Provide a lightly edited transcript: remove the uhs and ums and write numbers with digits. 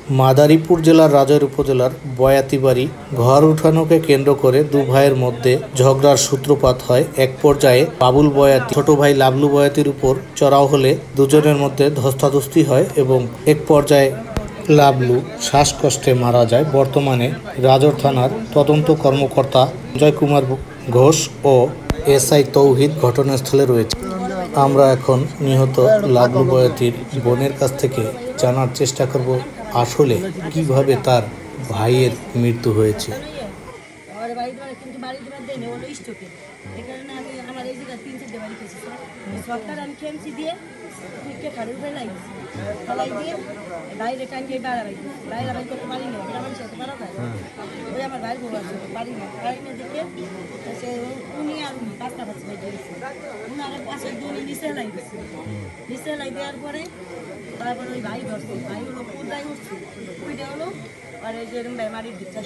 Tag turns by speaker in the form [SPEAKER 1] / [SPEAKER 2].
[SPEAKER 1] মাদারীপুর জেলার রাজৈর উপজেলার বয়াতিবাড়ি ঘর উঠানোকে কেন্দ্র করে দু ভাইয়ের মধ্যে ঝগড়ার সূত্রপাত হয়। এক পর্যায়ে বাবুল বয়াতি ছোট ভাই লাবলু বয়াতির উপর চড়াও হলে দুজনের মধ্যে ধস্তাধস্তি হয় এবং এক পর্যায়ে লাবলু শ্বাসকষ্টে মারা যায়। বর্তমানে রাজৈর থানার তদন্ত কর্মকর্তা সঞ্জয় কুমার ঘোষ ও এসআই তৌহিদ ঘটনাস্থলে রয়েছে। আমরা এখন নিহত লাবলু বয়াতির বোনের কাছ থেকে জানার চেষ্টা করব আসলে কিভাবে তার ভাইয়ের মৃত্যু হয়েছে।
[SPEAKER 2] তারপরে ওই ভাই ধরছে, ভাই হলো কোথায় উঠছে ওইটা হলো আর এই যে বেমারির দিচ্ছে